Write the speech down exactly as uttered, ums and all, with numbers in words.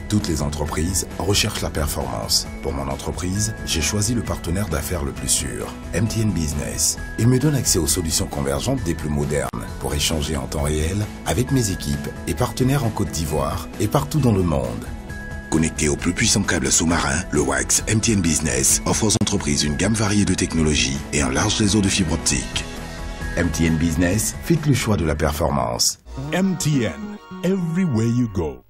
Toutes les entreprises recherchent la performance. Pour mon entreprise, j'ai choisi le partenaire d'affaires le plus sûr, M T N Business. Il me donne accès aux solutions convergentes des plus modernes pour échanger en temps réel avec mes équipes et partenaires en Côte d'Ivoire et partout dans le monde. Connecté au plus puissant câble sous-marin, le WAX M T N Business offre aux entreprises une gamme variée de technologies et un large réseau de fibres optiques. M T N Business, faites le choix de la performance. M T N, everywhere you go.